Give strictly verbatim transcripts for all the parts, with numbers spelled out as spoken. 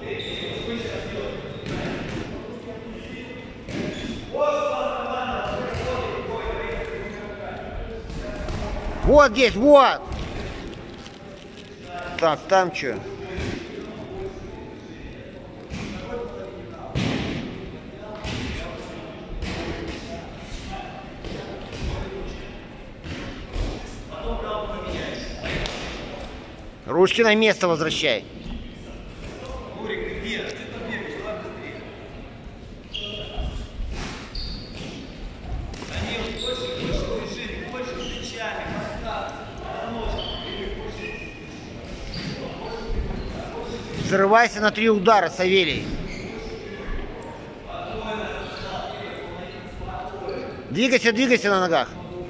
Вот здесь, вот. Так, там что? Ручки на место возвращай. Взрывайся на три удара, Савелий. Двигайся, двигайся на ногах.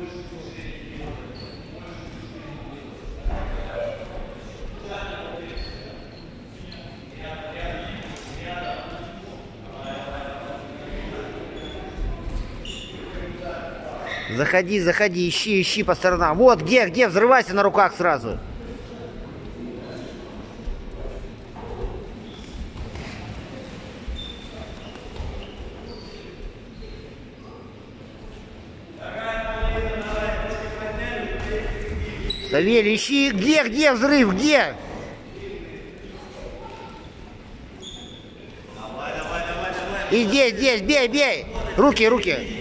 Заходи, заходи, ищи, ищи по сторонам. Вот, где, где, взрывайся на руках сразу. Савелий, ищи, где, где взрыв, где? Давай, давай, давай, давай. И здесь, здесь, бей, бей. Руки, руки.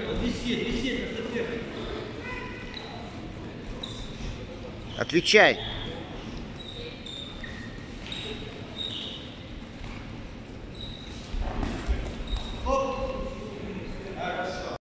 Отвечай.